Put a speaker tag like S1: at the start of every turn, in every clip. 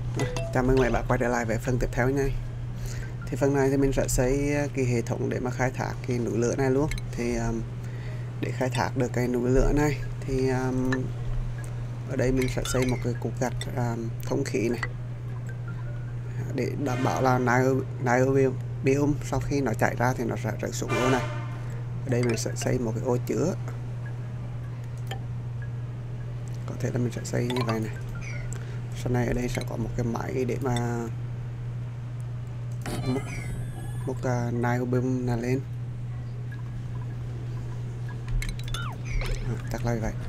S1: Chào mừng các bạn quay trở lại với phần tiếp theo nha. Thì phần này thì mình sẽ xây cái hệ thống để mà khai thác cái núi lửa này luôn. Thì để khai thác được cái núi lửa này thì ở đây mình sẽ xây một cái cục gạch thông khí này để đảm bảo là niobium sau khi nó chảy ra thì nó sẽ rơi xuống ô này. Ở đây mình sẽ xây một cái ô chứa, có thể là mình sẽ xây như vậy này. Sau này ở đây sẽ có một cái máy để mà múc niobium này lên. Chắc là vậy.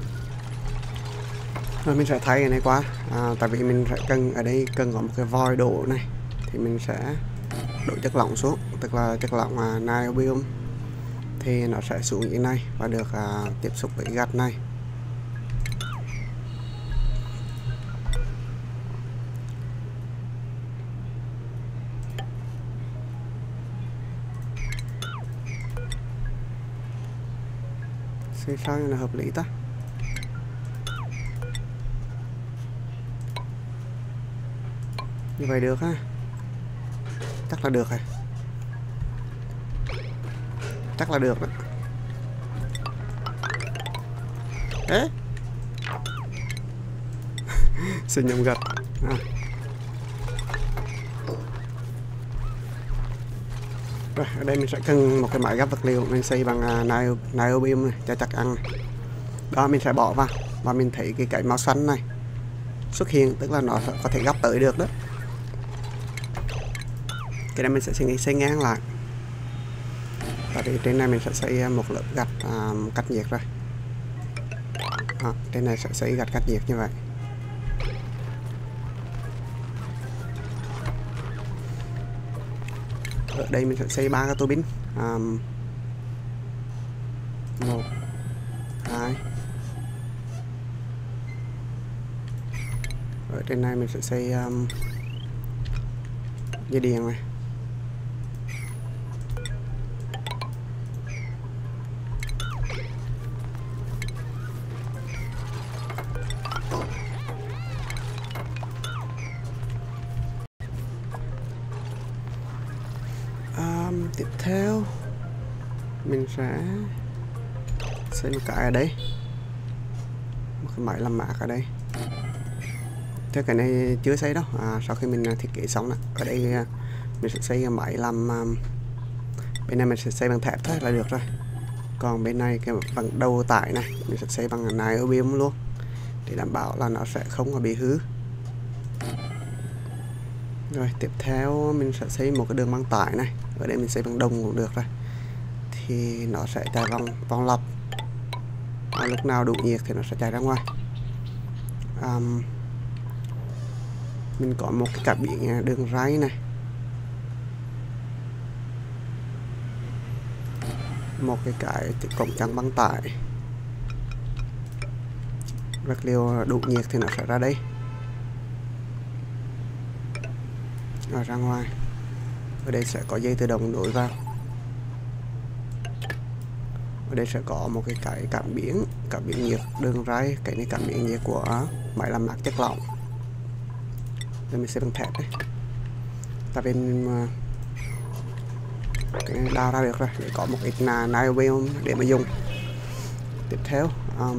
S1: Rồi mình sẽ thay cái này qua, tại vì mình sẽ cần ở đây cần có một cái vòi đổ này, thì mình sẽ đổ chất lỏng xuống, tức là chất lỏng niobium thì nó sẽ xuống như này và được tiếp xúc với gạch này. Xây sao là hợp lý ta. Như vậy được ha, chắc là được rồi, chắc là được đó. Ế xin nhầm gạch Rồi, ở đây mình sẽ cần một cái máy gấp vật liệu, mình xây bằng niobium này cho chắc ăn này. Đó, mình sẽ bỏ vào và mình thấy cái màu xanh này xuất hiện, tức là nó có thể gấp tới được đó. Cái này mình sẽ xây ngang lại, và trên này mình sẽ xây một lớp gạch cách nhiệt rồi. Trên này sẽ xây gạch cách nhiệt như vậy. Ở đây mình sẽ xây 3 cái tua bin, 1 2. Ở trên này mình sẽ xây dây điện này. Tiếp theo mình sẽ xây một cái ở đây, một cái máy làm mát ở đây. Thế cái này chưa xây đâu, sau khi mình thiết kế xong đó. Ở đây mình sẽ xây máy làm, bên này mình sẽ xây bằng thép thôi là được rồi. Còn bên này cái bằng đầu tải này mình sẽ xây bằng niobium luôn, để đảm bảo là nó sẽ không có bị hư. Rồi tiếp theo mình sẽ xây một cái đường băng tải này, ở đây mình xây bằng đồng cũng được rồi, thì nó sẽ chạy vòng lặp, lúc nào đủ nhiệt thì nó sẽ chạy ra ngoài. Mình có một cái cảm biến đường ray này, một cái cổng chắn băng tải, vật liệu đủ nhiệt thì nó sẽ ra đây, rồi ra ngoài. Ở đây sẽ có dây tự động nối vào. Ở đây sẽ có một cái cảm biến nhiệt đường ray. Cái này cảm biến nhiệt của máy làm mát chất lỏng. Đây mình sẽ bằng thép đấy, tại vì mình cái đào ra được rồi, để có một ít niobium để mà dùng. Tiếp theo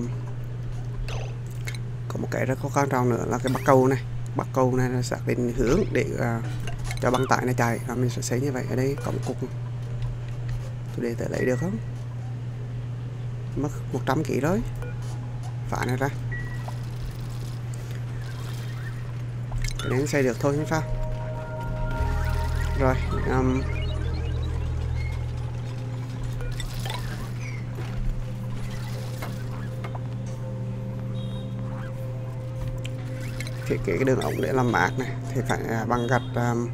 S1: có một cái rất có quan trọng nữa là cái bắc cầu này là xác định hướng để cho băng tải này chạy, và mình sẽ xây như vậy. Ở đây có một cục, tôi để tới lấy được không, mất 100 kg rồi, phá này ra. Cái này xây được thôi không sao. Rồi thiết kế cái đường ống để làm mát này thì phải bằng gạch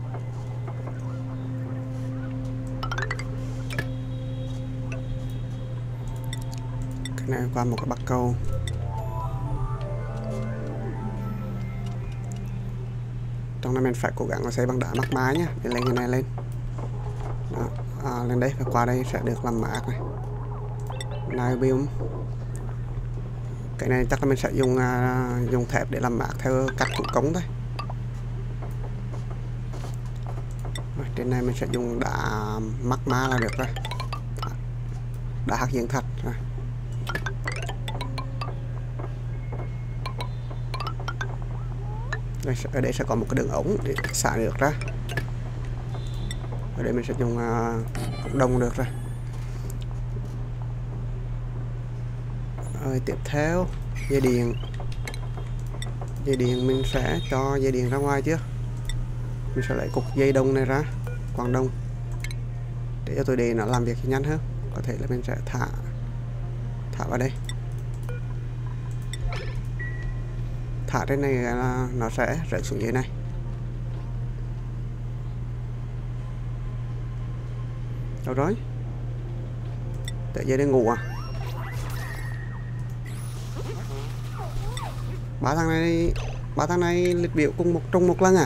S1: cái này qua một cái bắc cầu. Trong này mình phải cố gắng là xây bằng đá mắc mái nhé, để lên cái này lên. Đó, lên đây và qua đây sẽ được làm mát này, niobium. Cái này chắc là mình sẽ dùng thép để làm mát theo cách thủ công thôi. Rồi, trên này mình sẽ dùng đá magma là được rồi, đá hạt nhân thạch rồi. Ở đây sẽ có một cái đường ống để xả được ra. Ở đây mình sẽ dùng ống đồng được rồi. Rồi tiếp theo dây điện. Dây điện mình sẽ cho dây điện ra ngoài chứ. Mình sẽ lấy cục dây đồng này ra, quang đông, để cho tôi để nó làm việc nhanh hơn. Có thể là mình sẽ thả vào đây. Thả trên này là nó sẽ rơi xuống dưới này. Đâu rồi? Tại giờ đi ngủ à? Ba thằng này lịch biểu cùng trong một lần à?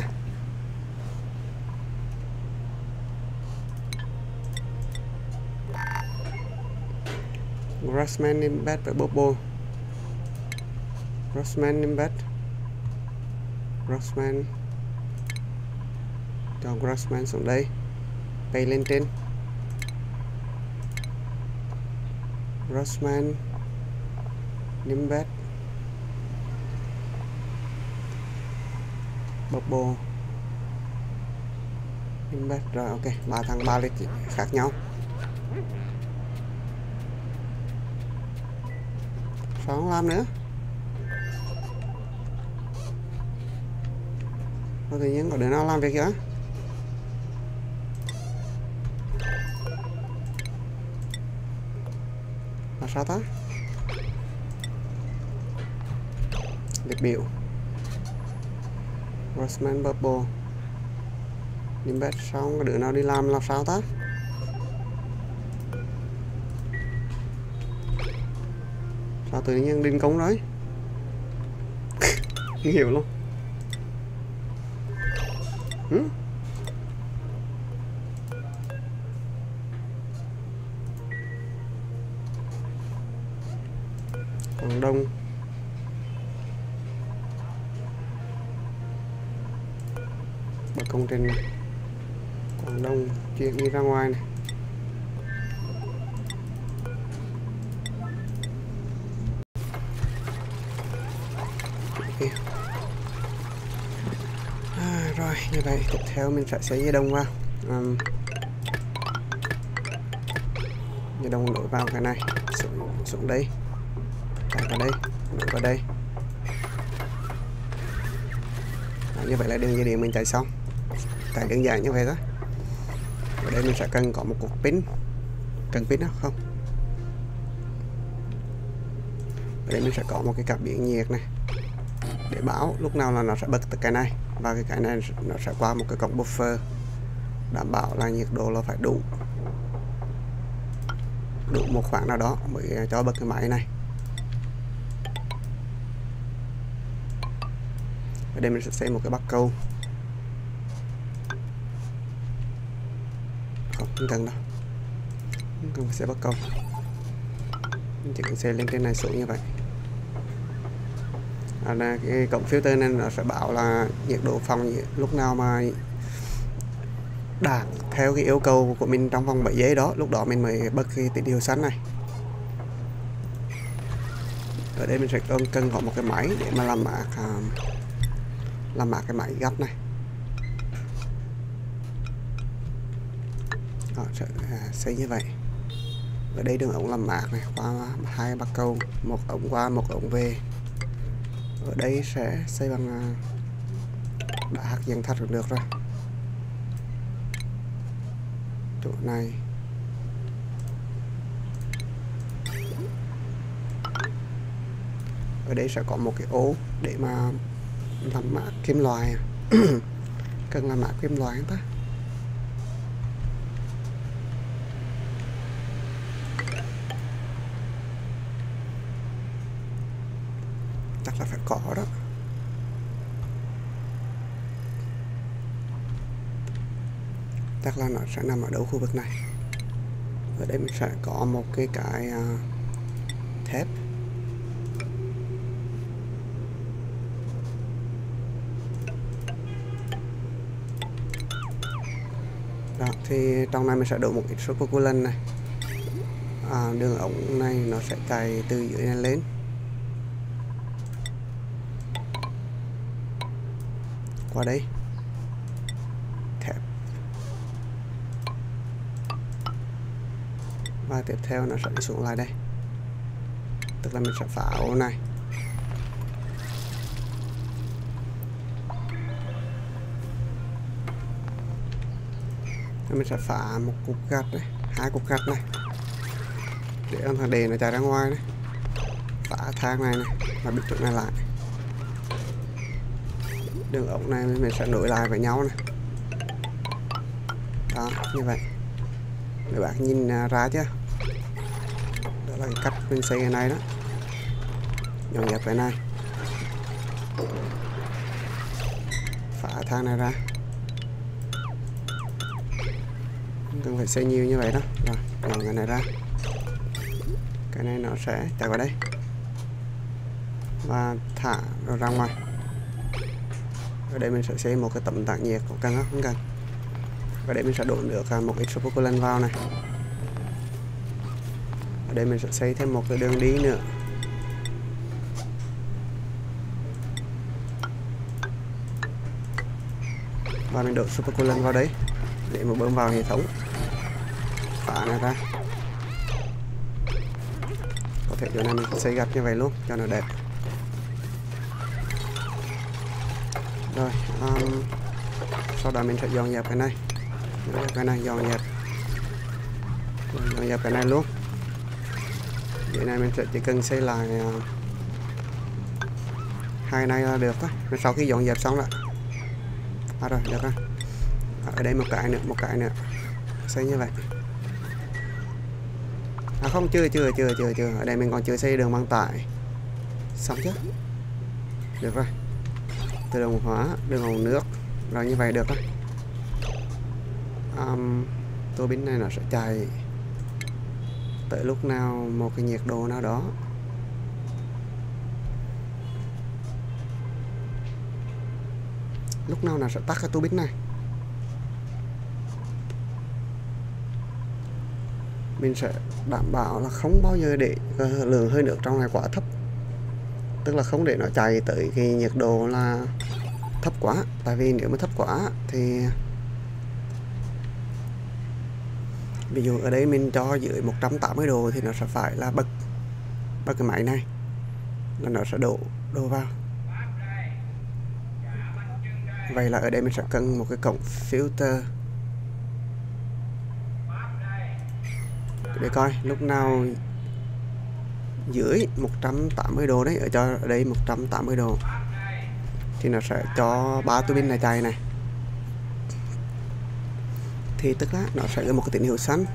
S1: Grassman in bed với Bobo. Grassman in bed. Grassman. Cho Grassman xuống đây. Bay lên trên. Grassman in bed. Bobo in bed. Rồi ok, ba thằng ba lịch khác nhau. Sao không làm nữa? Tự nhiên có đứa nào làm việc kìa. Là sao ta? Lịch biểu Rossman Bubble Nimbet, xong có đứa nào đi làm sao ta? Sao tự nhiên đình công đấy? Không hiểu luôn. Quảng Đông bật công trình Quảng Đông chuyển đi ra ngoài này. Rồi như vậy tiếp theo mình sẽ xây dây đồng vào. Dây đồng nối vào cái này, xuống đây, chạy vào đây, nối vào đây. Như vậy là đường dây điện mình chạy xong. Tại đơn giản như vậy đó. Ở đây mình sẽ cần có một cục pin. Cần pin đó không? Ở đây mình sẽ có một cái cảm biến nhiệt này để báo lúc nào là nó sẽ bật từ cái này, và cái này nó sẽ qua một cái cổng buffer đảm bảo là nhiệt độ là phải đủ một khoảng nào đó mới cho bật cái máy này. Ở đây mình sẽ xây một cái bắc câu. Không cần đâu, không cần phải xây bắc câu, mình chỉ cần xây lên trên này xuống như vậy. Cái cổng filter này nó sẽ bảo là nhiệt độ phòng lúc nào mà đạt theo cái yêu cầu của mình trong vòng 7 giây đó, lúc đó mình mới bật cái tín hiệu xanh này. Ở đây mình sẽ cần có một cái máy để mà làm mát cái máy gấp này. Đó, sẽ xây như vậy. Ở đây đường ống làm mát này qua hai bắc câu, một ống qua một ống về. Ở đây sẽ xây bằng đá hạt nhân thạch được rồi. Chỗ này ở đây sẽ có một cái ố để mà làm mát kim loại. Cần làm mát kim loại không ta? Chắc là phải có đó. Chắc là nó sẽ nằm ở đâu khu vực này. Ở đây mình sẽ có một cái thép. Đó, thì trong này mình sẽ đổ một ít super coolant này. Đường ống này nó sẽ chạy từ dưới này lên. Qua đây. Thép. Và tiếp theo nó sẽ đi xuống lại đây. Tức là mình sẽ phá ổ này. Mình sẽ phá một cục gạch này, 2 cục gạch này, để con thằng đề nó chạy ra ngoài này. Phá thang này và bịt chỗ này lại. Đường ống này mình sẽ nối lại với nhau này. Đó, như vậy. Các bạn nhìn ra chưa? Đó là cái cách mình xây cái này đó. Dọn dẹp cái này. Phá thang này ra. Cần phải xây nhiều như vậy đó. Rồi, dọn cái này ra. Cái này nó sẽ chạy vào đây và thả rồi ra ngoài. Ở đây mình sẽ xây một cái tấm tản nhiệt, có cần không? Không cần. Ở đây mình sẽ đổ nước một ít super coolant vào này. Ở đây mình sẽ xây thêm một cái đường đi nữa. Và mình đổ super coolant vào đấy để mà bơm vào hệ thống. Phá này ra. Có thể chỗ này mình xây gạch như vậy luôn cho nó đẹp. Rồi, sau đó mình sẽ dọn dẹp cái này. Dọn dẹp cái này luôn. Vậy này mình sẽ chỉ cần xây lại hai này là được đó. Sau khi dọn dẹp xong rồi. Rồi, được rồi. Ở đây một cái nữa. Xây như vậy. Không, chưa. Ở đây mình còn chưa xây đường băng tải. Xong chứ. Được rồi. Tự động hóa, đường ống nước. Rồi như vậy được rồi. Tua bin này nó sẽ chạy tới lúc nào một cái nhiệt độ nào đó. Lúc nào nó sẽ tắt cái tua bin này. Mình sẽ đảm bảo là không bao giờ để lượng hơi nước trong này quá thấp. Tức là không để nó chạy tới cái nhiệt độ là thấp quá. Tại vì nếu mà thấp quá thì ví dụ ở đây mình cho dưới 180 độ thì nó sẽ phải là bật cái máy này là nó sẽ đổ vào. Vậy là ở đây mình sẽ cần một cái cổng filter để coi lúc nào dưới 180 độ đấy, ở đây 180 độ thì nó sẽ cho 3 tua bin này chạy này. Thì tức là nó sẽ có một cái tín hiệu xanh.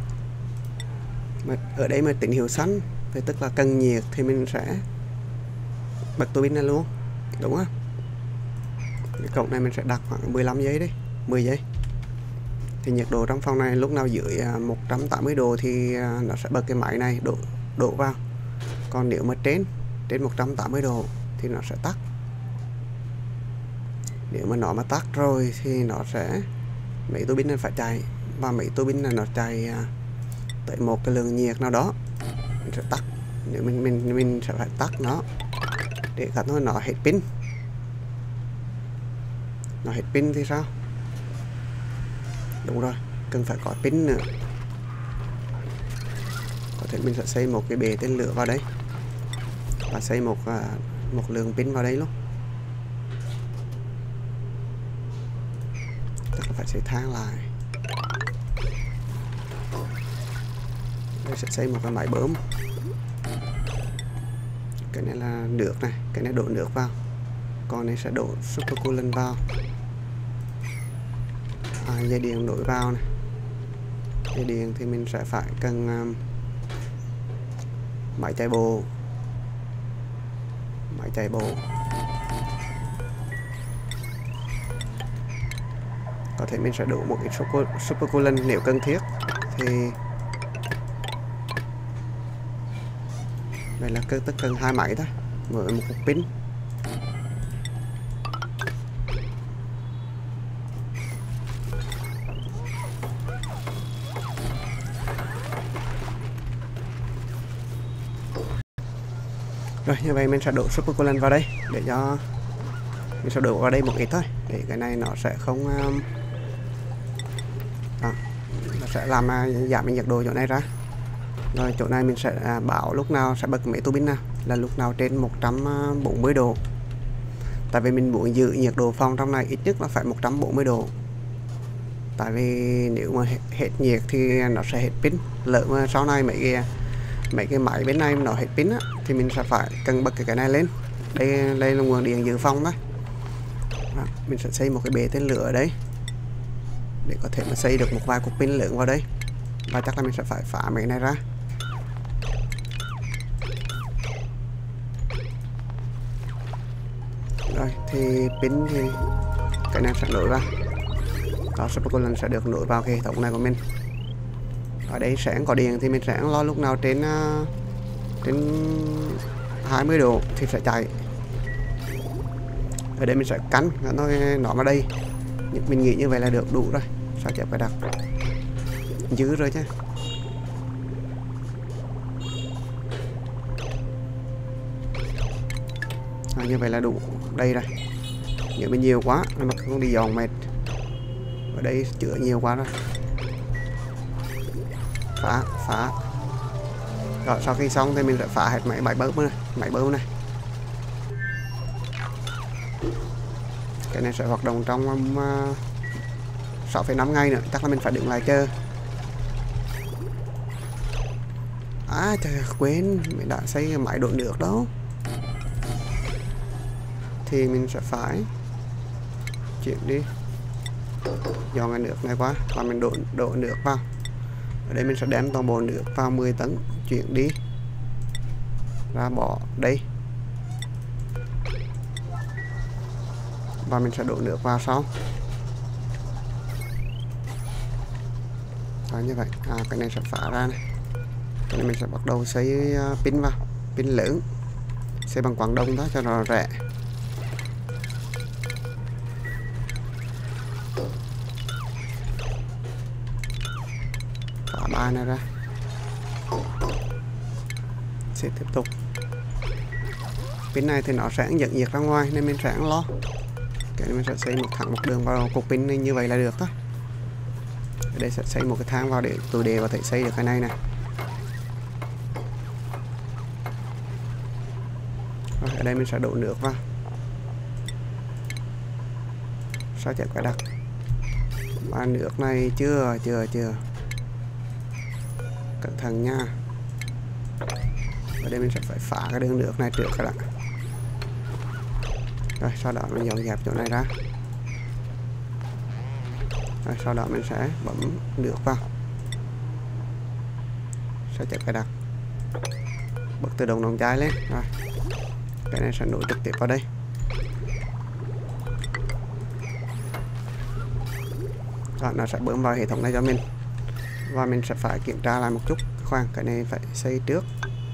S1: Mà ở đây mà tín hiệu xanh thì tức là cần nhiệt thì mình sẽ bật tua bin này luôn, đúng không? Cái cổng này mình sẽ đặt khoảng 15 giây đi, 10 giây. Thì nhiệt độ trong phòng này lúc nào dưới 180 độ thì nó sẽ bật cái máy này đổ vào. Còn nếu mà trên 180 độ thì nó sẽ tắt. Nếu mà nó mà tắt rồi thì nó sẽ mấy tua bin này phải chạy, và mấy tua bin này nó chạy tới một cái lượng nhiệt nào đó mình sẽ tắt. Nếu mình sẽ phải tắt nó để cả nó hết pin. Nó hết pin thì sao? Đúng rồi, cần phải có pin nữa. Có thể mình sẽ xây một cái bể tên lửa vào đấy và xây một lượng pin vào đấy luôn. Chắc là phải xây thang lại. Đây sẽ xây một cái máy bơm. Cái này là nước này, cái này đổ nước vào, còn này sẽ đổ super coolant vào. Dây điện nối vào này. Dây điện thì mình sẽ phải cần máy chạy bộ. Có thể mình sẽ đổ một ít super coolant nếu cần thiết. Thì vậy là cần 2 máy thôi với một cục pin. Rồi như vậy mình sẽ đổ super coolant vào đây để cho mình sẽ đổ vào đây một ít thôi để cái này nó sẽ không nó sẽ làm giảm nhiệt độ chỗ này ra. Rồi chỗ này mình sẽ bảo lúc nào sẽ bật mấy tua bin nào là lúc nào trên 140 độ. Tại vì mình muốn giữ nhiệt độ phòng trong này ít nhất là phải 140 độ. Tại vì nếu mà hết nhiệt thì nó sẽ hết pin. Lỡ mà sau này mấy cái máy bên này nó hết pin á, thì mình sẽ phải cần bật cái này lên. Đây là nguồn điện dự phòng đó. Mình sẽ xây một cái bể tên lửa ở đây để có thể mà xây được một vài cục pin lớn vào đây. Và chắc là mình sẽ phải phá mấy cái này ra. Rồi thì pin thì cái này sẽ nối vào. Đó, super coolant sẽ được nối vào cái hệ thống này của mình. Ở đây sẽ có điện thì mình sẽ lo lúc nào trên 20 độ thì sẽ chạy. Ở đây mình sẽ cắn nó vào đây. Mình nghĩ như vậy là được đủ rồi. Sao chép phải đặt dư rồi chứ. Như vậy là đủ đây rồi. Nếu mình nhiều quá mà không đi dọn mệt. Ở đây chữa nhiều quá rồi. Phá. Rồi sau khi xong thì mình sẽ phá hết máy bơm này. Cái này sẽ hoạt động trong 6,5 ngày nữa, chắc là mình phải đứng lại chờ. Trời quên, mình đã xây cái máy đổ nước đó. Thì mình sẽ phải chuyển đi, dọn cái nước này qua và mình đổ nước vào. Ở đây mình sẽ đem toàn bộ nước vào 10 tấn, chuyển đi ra bỏ đây và mình sẽ đổ nước vào sau. Đó, như vậy cái này sẽ phá ra này. Cái này mình sẽ bắt đầu xây pin vào, pin lớn, xây bằng quặng đông đó cho nó rẻ. Phá ba này ra, sẽ tiếp tục. Pin này thì nó sẽ dẫn nhiệt ra ngoài nên mình sẽ lo. Cái này mình sẽ xây một đường vào cục pin như vậy là được thôi. Ở đây sẽ xây một cái thang vào để tôi có thể xây được cái này này. Rồi, ở đây mình sẽ đổ nước vào. Sao chả phải đặt. Và nước này chưa. Cẩn thận nha. Ở đây mình sẽ phải phá cái đường nước này trước các bạn. Rồi sau đó mình dọn dẹp chỗ này ra. Rồi sau đó mình sẽ bấm nước vào. Sẽ chặt cái đặt. Bật tự động nòng chai lên. Rồi cái này sẽ nối trực tiếp vào đây. Rồi nó sẽ bơm vào hệ thống này cho mình. Và mình sẽ phải kiểm tra lại một chút. Khoan, cái này phải xây trước.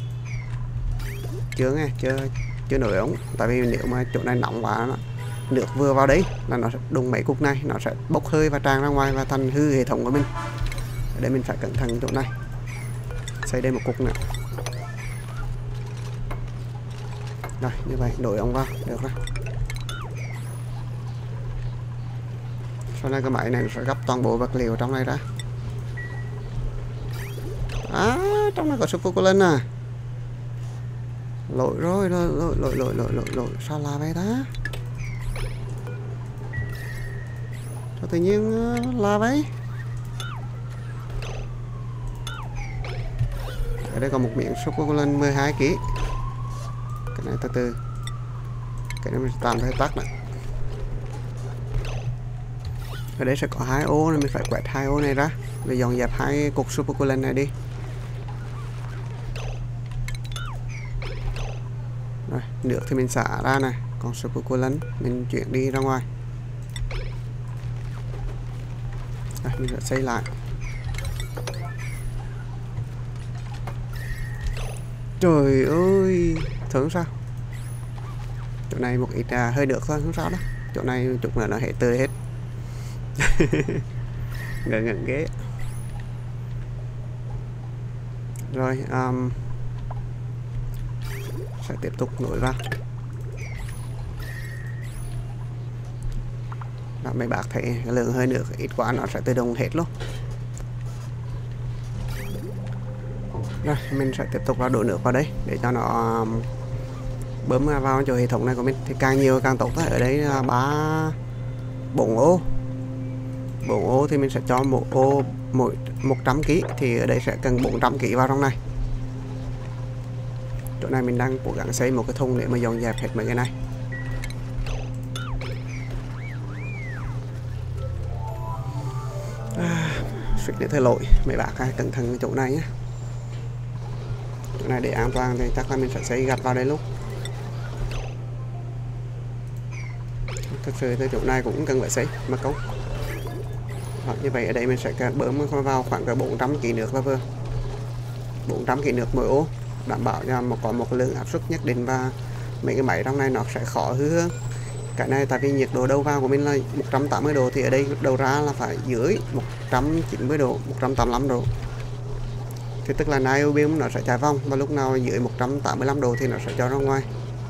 S1: Chưa nghe, chưa nổi ống. Tại vì nếu mà chỗ này nóng quá, nước vừa vào đấy là nó sẽ đụng mấy cục này, nó sẽ bốc hơi và tràn ra ngoài và thành hư hệ thống của mình. Ở đây mình phải cẩn thận chỗ này. Xây đây một cục nữa. Rồi như vậy đổi ống vào được rồi. Sau này cái máy này nó sẽ gấp toàn bộ vật liệu trong này ra. Trong này có super coolant à. Lỗi rồi. Sao là vậy ta? Sao tự nhiên là vậy? Ở đây có một miếng super coolant 12 kg. Cái này từ từ. Cái này mình tạm thời tắt này. Ở đây sẽ có 2 ô nên mình phải quẹt 2 ô này ra để dọn dẹp 2 cục super coolant này đi. Rồi, nước thì mình xả ra này, còn super coolant mình chuyển đi ra ngoài. Rồi, mình sẽ xây lại. Trời ơi, thử sao? Chỗ này một ít hơi được thôi, không sao đó. Chỗ này chục là nó hệ tươi hết. Ngẩn ghế. sẽ tiếp tục nối vào. Đó, mấy bác thấy lượng hơi nước ít quá nó sẽ tự động hết luôn. Rồi mình sẽ tiếp tục là đổ nước vào đây để cho nó bơm vào cho hệ thống này của mình. Thì càng nhiều càng tốt. Ở đây là 4 ô. 4 ô thì mình sẽ cho một ô mỗi 100 kg, thì ở đây sẽ cần 400 kg vào trong này. Chỗ này mình đang cố gắng xây một cái thùng để mà dọn dẹp hết mấy cái này. Suýt nữa thay lỗi, mấy bác cẩn thận chỗ này nhé. Chỗ này để an toàn thì chắc là mình sẽ xây gạch vào đây luôn. Thật sự thì chỗ này cũng cần phải xây mà công. Đó, như vậy ở đây mình sẽ bơm vào khoảng cỡ 400 kg nước là vừa. 400 kg nước mỗi ô, đảm bảo cho có một lượng áp suất nhất định và mấy cái máy trong này nó sẽ khó hư hơn. Cái này tại vì nhiệt độ đầu vào của mình là 180 độ thì ở đây đầu ra là phải dưới 190 độ, 185 độ. Thì tức là niobium nó sẽ chạy vòng và lúc nào dưới 185 độ thì nó sẽ cho ra ngoài.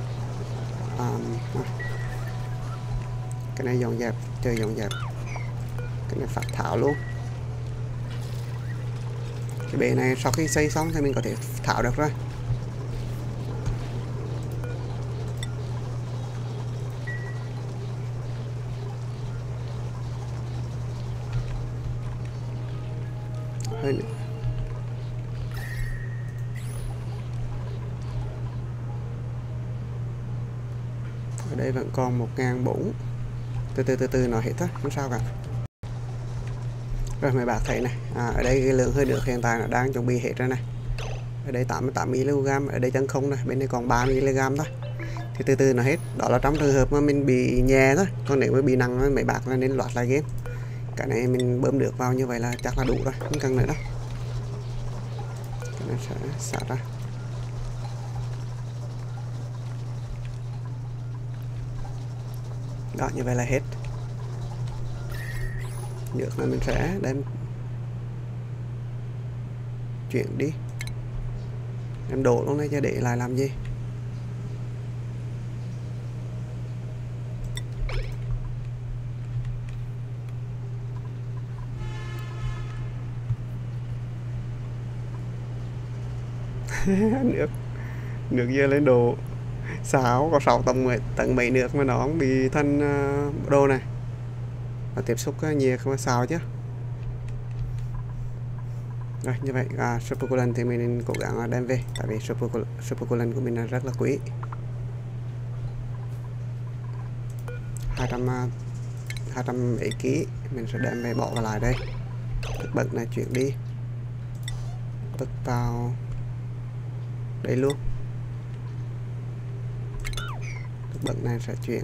S1: Cái này dọn dẹp, chơi dọn dẹp. Cái này phát tháo luôn. Cái bể này sau khi xây xong thì mình có thể tháo được rồi. Hơi nữa. Ở đây vẫn còn 1.400. Từ từ nó hết thôi, không sao cả. Rồi mấy bác thấy này, ở đây cái lượng hơi nước hiện tại nó đang chuẩn bị hết rồi này. Ở đây 88 mg, ở đây chân không này, bên đây còn 3 mg thôi. Thì từ từ nó hết. Đó là trong trường hợp mà mình bị nhẹ thôi. Còn nếu mà bị nặng mấy bác là nên loạt lại game. Cái này mình bơm nước vào như vậy là chắc là đủ rồi, không cần nữa đâu. Cái này sẽ xả ra. Đó, như vậy là hết. Nước là mình sẽ đem chuyển đi, em đổ luôn đây cho để lại làm gì. nước dơ lên đồ 6 có 6 tầng mấy nước mà nó không bị thân đồ này và tiếp xúc nhiệt không sao chứ. Rồi như vậy super coolant thì mình cố gắng đem về, tại vì super coolant của mình là rất là quý. 200 mấy ký mình sẽ đem về bỏ vào lại đây. Tức bật này chuyển đi, tức vào đây luôn. Tức bật này sẽ chuyển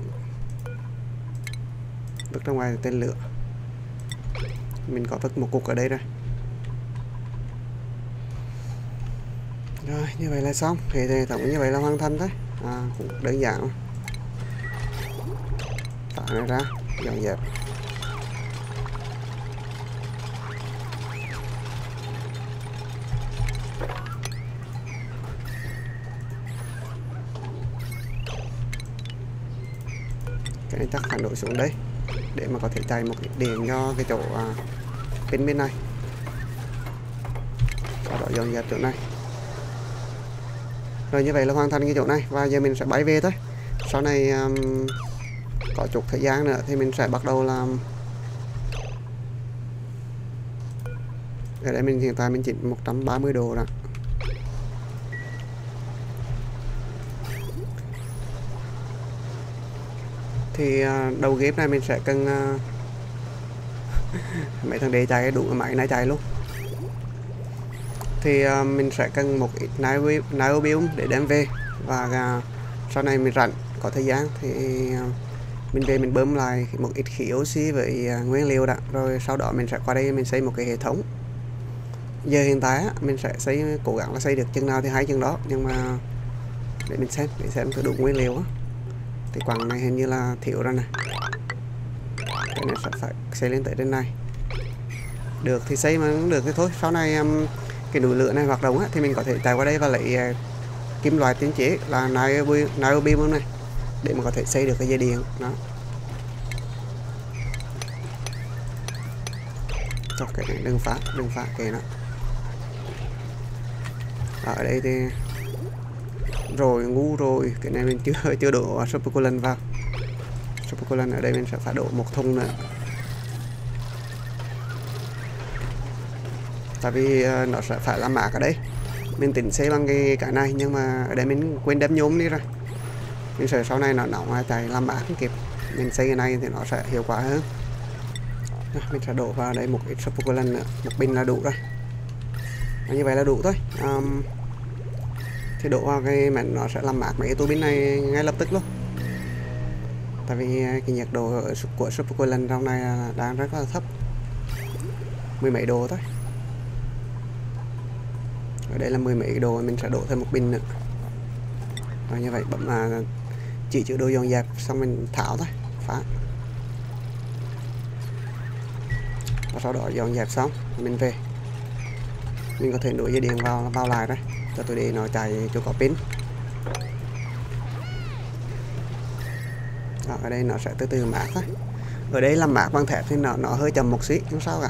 S1: vứt ra ngoài tên lửa. Mình có vứt một cục ở đây rồi. Rồi như vậy là xong. Thì tổng như vậy là hoàn thành thôi. Cũng đơn giản. Thả này ra, dọn dẹp. Cái này chắc phải đổi xuống đây để mà có thể chạy một ít điện cho cái chỗ pin bên này. Sau đó dọn dẹp chỗ này. Rồi như vậy là hoàn thành cái chỗ này và giờ mình sẽ bay về thôi. Sau này có chút thời gian nữa thì mình sẽ bắt đầu làm. Ở đây mình hiện tại mình chỉnh 130 độ rồi. Thì đầu ghép này mình sẽ cần mấy thằng để chạy đủ cái máy này chạy luôn. Thì mình sẽ cần một ít niobium để đem về. Và sau này mình rảnh có thời gian thì mình về mình bơm lại một ít khí oxy với nguyên liệu đã. Rồi sau đó mình sẽ qua đây mình xây một cái hệ thống. Giờ hiện tại mình sẽ cố gắng là xây được chừng nào thì hay chừng đó. Nhưng mà để mình xem thử đủ nguyên liệu á. Thì quặng này hình như là thiếu ra này. Cái này sẽ phải xây lên tới trên này. Được thì xây mà không được thì thôi. Sau này cái núi lửa này hoạt động á, thì mình có thể chạy qua đây và lấy kim loại tiến chế là niobium này để mà có thể xây được cái dây điện đó. Cho cái này đừng phá kệ nó. Ở đây thì rồi ngu rồi, cái này mình chưa đổ super coolant vào. Super coolant ở đây mình sẽ phải đổ một thùng nữa, tại vì nó sẽ phải làm mát ở đây. Mình tính xây bằng cái này nhưng mà ở đây mình quên đếm nhôm đi rồi. Mình sợ sau này nó nóng chạy làm mát không kịp, mình xây cái này thì nó sẽ hiệu quả hơn. Mình sẽ đổ vào đây một ít super coolant nữa, một bình là đủ rồi. Như vậy là đủ thôi. Thì đổ vào cái mảnh nó sẽ làm mát mấy cái tua bin này ngay lập tức luôn, tại vì cái nhiệt độ của super coolant trong này đang rất là thấp, mười mấy độ thôi. Ở đây là mười mấy độ, mình sẽ đổ thêm một bình nữa. Và như vậy bấm chỉ chữ đồ dọn dẹp xong mình tháo thôi, phá. Và sau đó dọn dẹp xong mình về, mình có thể nối dây điện vào lại đây cho tôi để nó chạy cho có pin. Đó, ở đây nó sẽ từ từ mát thôi. Ở đây làm mát bằng thép thì nó hơi chậm một xí, không sao cả.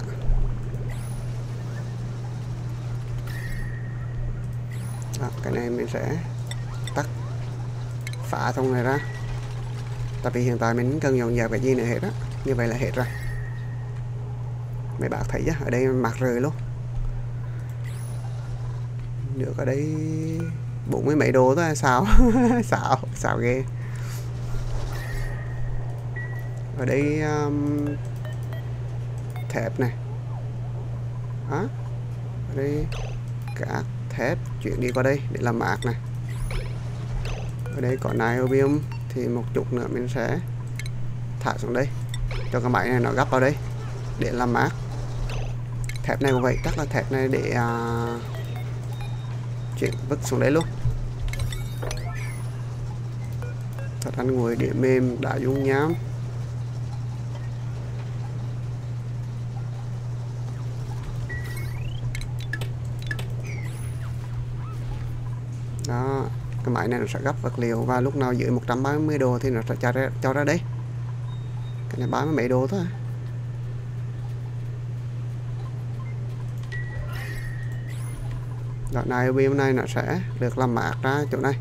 S1: Đó, cái này mình sẽ tắt, phá thùng này ra, tại vì hiện tại mình không cần dọn dẹp cái gì nữa hết á. Như vậy là hết rồi. Mấy bạn thấy chứ, ở đây mát rời luôn. Nước ở đây 40 mấy độ thôi, sao xạo ghê. Ở đây thép này đó, ở đây các thép chuyển đi qua đây để làm mát này. Ở đây có niobium thì một chút nữa mình sẽ thả xuống đây cho cái máy này nó gấp vào đây để làm mát. Thép này cũng vậy, chắc là thép này để chuyển vứt xuống đấy luôn. Thật ăn ngồi để mềm đã dung nhám. Đó, cái máy này nó sẽ gấp vật liệu và lúc nào dưới 130 độ thì nó sẽ cho ra đây. Cái này 30 mấy độ thôi. Đoạn này bên này nó sẽ được làm mát ra chỗ này.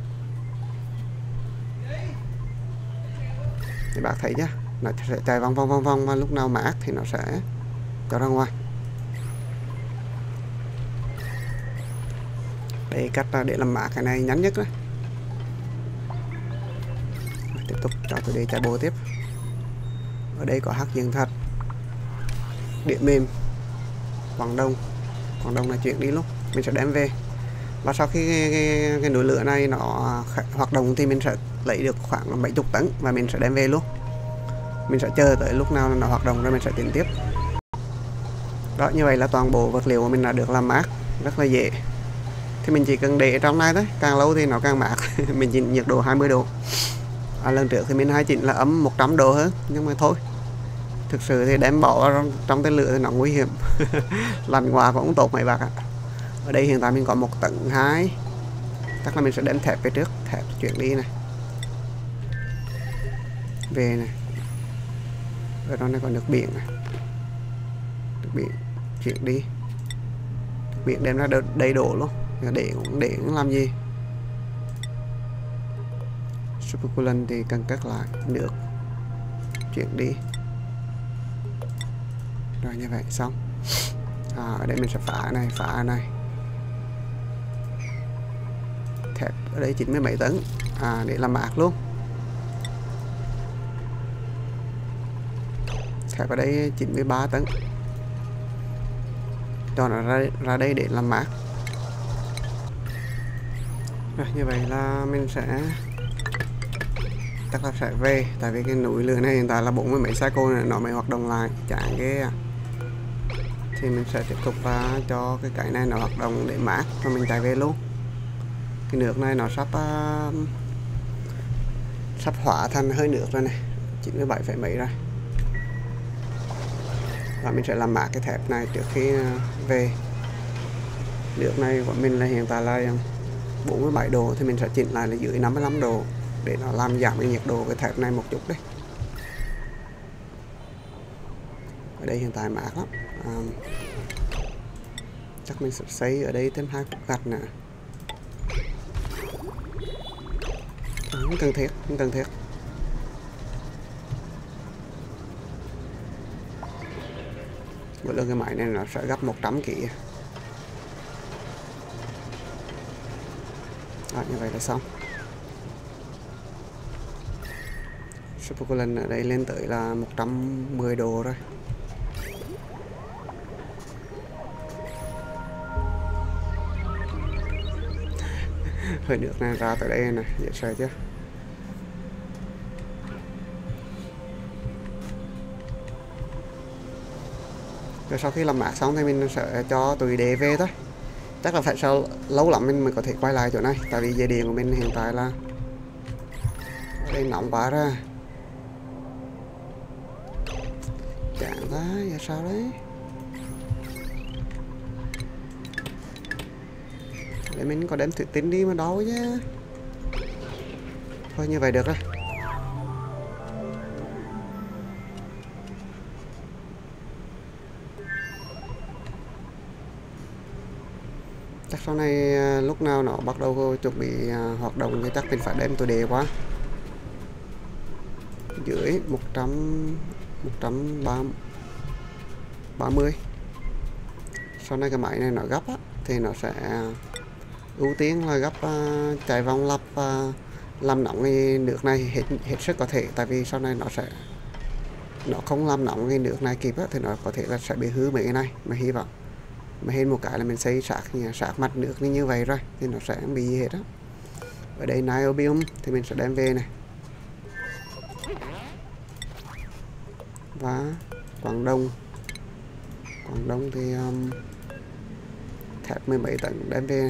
S1: Thì bạn thấy nhá, nó sẽ chạy vòng và lúc nào mát thì nó sẽ cho ra ngoài. Đây cách để làm mát cái này ngắn nhất đấy. Tiếp tục cho tôi đi chạy bộ tiếp. Ở đây có hắc dương thật, điện mềm, Quảng Đông là chuyển đi lúc mình sẽ đem về. Và sau khi cái núi lửa này nó hoạt động thì mình sẽ lấy được khoảng 70 tấn và mình sẽ đem về luôn. Mình sẽ chờ tới lúc nào nó hoạt động rồi mình sẽ tiến tiếp. Đó, như vậy là toàn bộ vật liệu của mình đã được làm mát rất là dễ. Thì mình chỉ cần để trong này thôi, càng lâu thì nó càng mát. Mình chỉnh nhiệt độ 20 độ. Lần trước thì mình hay chỉnh là ấm 100 độ hơn, nhưng mà thôi, thực sự thì đem bỏ trong tên lửa thì nó nguy hiểm. Lạnh quá cũng không tốt mấy bác ạ. Ở đây hiện tại mình có 1 tấn 2, chắc là mình sẽ đem thép về trước, thép chuyển đi này, về này. Ở đó này có nước biển này, nước biển chuyển đi, nước biển đem ra đầy đổ luôn, để cũng làm gì. Super coolant thì cần cắt lại, nước chuyển đi. Rồi như vậy xong. Ở đây mình sẽ phá này. Thép ở đây 90 mấy tấn để làm mát luôn. Thép ở đây 93 tấn cho nó ra đây để làm mát. Rồi như vậy là mình sẽ chắc là sẽ về, tại vì cái núi lửa này hiện tại là 40 mấy cycle này nó mới hoạt động lại, chán ghê. Thì mình sẽ tiếp tục cho cái này nó hoạt động để mát và mình chạy về luôn. Cái nước này nó sắp hóa thành hơi nước rồi này, 97 mấy rồi. Và mình sẽ làm mát cái thép này trước khi về. Nước này của mình là hiện tại là 47 độ thì mình sẽ chỉnh lại là dưới 55 độ để nó làm giảm cái nhiệt độ cái thép này một chút đấy. Ở đây hiện tại mát lắm. Chắc mình sẽ xây ở đây thêm 2 khúc gạch nè. Không cần thiết, không cần thiết. Bữa lần cái máy này nó sẽ gấp 100 kg. Như vậy là xong. Super Coolant ở đây lên tới là 110 độ rồi. Hơi nước này ra tới đây này, dễ sợ chứ. Rồi sau khi làm mát xong thì mình sẽ cho tụi đế về thôi. Chắc là phải sau lâu lắm mình mới có thể quay lại chỗ này, tại vì dây điện của mình hiện tại là ở đây nóng quá ra. Chán quá, giờ sao đấy? Để mình có đem thủy tinh đi mà đâu chứ. Thôi như vậy được rồi. Chắc sau này lúc nào nó bắt đầu chuẩn bị hoạt động thì chắc mình phải đem tụi đề qua dưới 130. Sau này cái máy này nó gấp á, thì nó sẽ ưu tiên là gấp chạy vòng lặp làm nóng cái nước này hết sức có thể, tại vì sau này nó không làm nóng cái nước này kịp á, thì nó có thể là sẽ bị hư mấy cái này. Mà hy vọng mà hên một cái là mình xây sạc mặt nước như vậy rồi thì nó sẽ không bị gì hết á. Ở đây niobium thì mình sẽ đem về này, và Quảng Đông thì thép 17 tấn đem về này.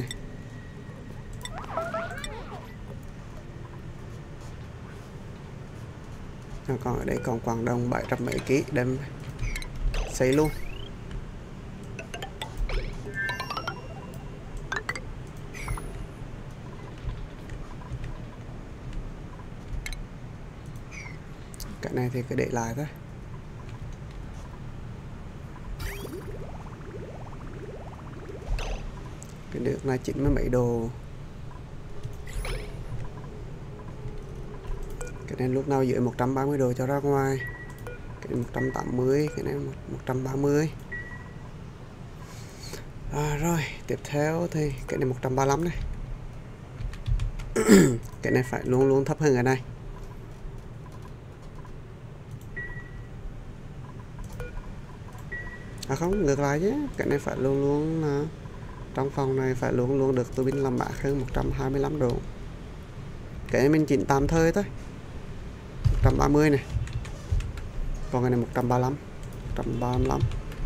S1: Còn ở đây còn Quảng Đông 700 mấy ký đem xây luôn. Cái này thì cứ để lại thôi. Cái nước này 90 mấy độ. Cái này lúc nào dưới 130 độ cho ra ngoài. Cái này 180, cái này 130. Rồi, tiếp theo thì cái này 135 này. Cái này phải luôn luôn thấp hơn cái này. Không, ngược lại chứ. Cái này phải luôn luôn trong phòng này phải luôn luôn được tua bin làm mát hơn 125 độ. Cái này mình chỉnh tạm thời thôi. 130 này. Còn cái này 135.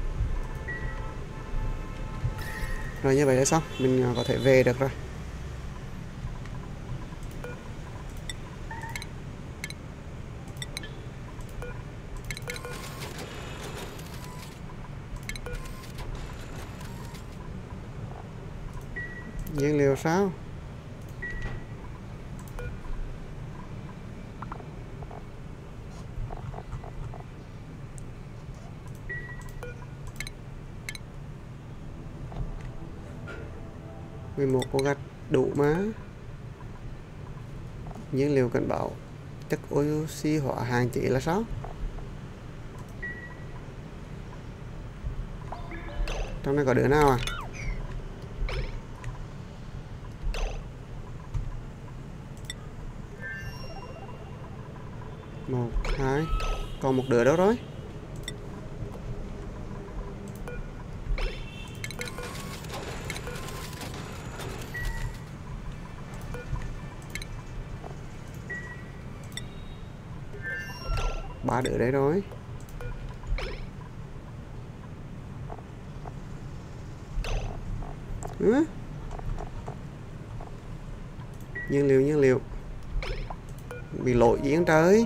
S1: Rồi như vậy là xong, mình có thể về được rồi. Nhiên liệu sao? Một con gạch đủ má. Nhiên liệu cảnh báo chất oxy hóa hạn chế là sao? Trong này có đứa nào à? Một, hai. Còn một đứa đâu rồi? Ba đứa đấy rồi. Nhiên liệu bị lỗi gì trời.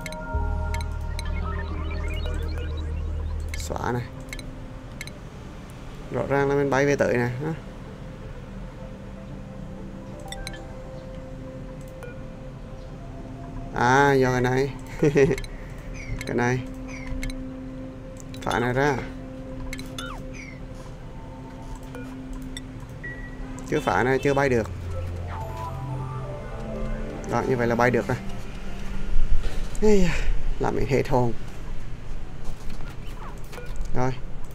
S1: Xóa này. Rõ ràng là mình bay về tới nè. À do cái này. Cái này phá này ra, chưa phá này chưa bay được. Đó, như vậy là bay được rồi. Làm mình hết hồn. Rồi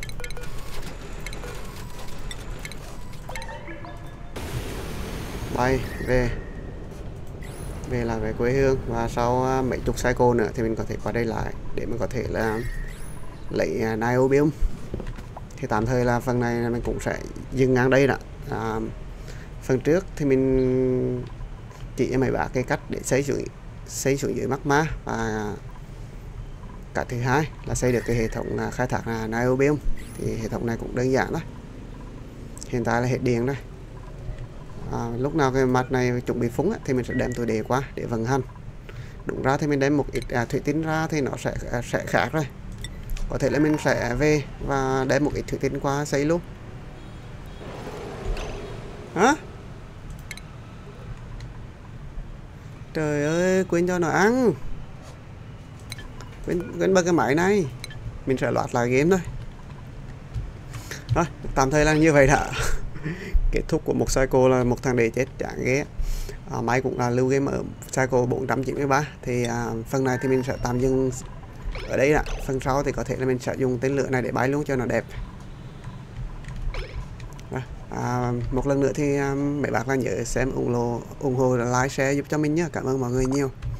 S1: bay về là về quê hương, và sau mấy chục cycle nữa thì mình có thể qua đây lại để mình có thể là lấy niobium. Thì tạm thời là phần này mình cũng sẽ dừng ngang đây đó. Phần trước thì mình chỉ cho mấy bác cái cách để xây xuống dưới magma, và cái thứ hai là xây được cái hệ thống khai thác niobium. Thì hệ thống này cũng đơn giản thôi. Hiện tại là hết điện đây. Lúc nào cái mặt này chuẩn bị phúng thì mình sẽ đem tôi đề qua để vận hành. Đúng ra thì mình đem một ít thủy tinh ra thì nó sẽ khác rồi. Có thể là mình sẽ về và đem một ít thủy tinh qua xây luôn. Hả? Trời ơi, quên cho nó ăn. Quên bật cái máy này. Mình sẽ loạt lại game thôi. Rồi, tạm thời là như vậy đã. Kết thúc của một cycle là một thằng để chết chán ghê. Máy cũng là lưu game ở cycle 493. Thì phần này thì mình sẽ tạm dừng ở đây ạ. Phần sau thì có thể là mình sẽ dùng tên lửa này để bay luôn cho nó đẹp. Một lần nữa thì mấy bác là nhớ xem ủng hộ like share giúp cho mình nhé. Cảm ơn mọi người nhiều.